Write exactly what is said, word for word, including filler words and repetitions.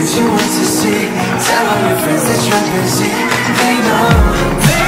you want to see. Tell all your friends that you're busy. They know, they